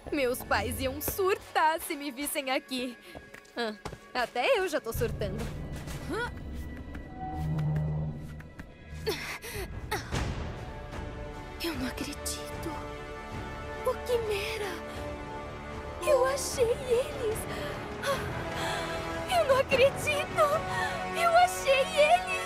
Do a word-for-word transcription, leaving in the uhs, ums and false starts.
Meus pais iam surtar se me vissem aqui. Ah, até eu já tô surtando. Eu não acredito. O Quimera! Eu achei eles! Eu não acredito! Eu achei eles!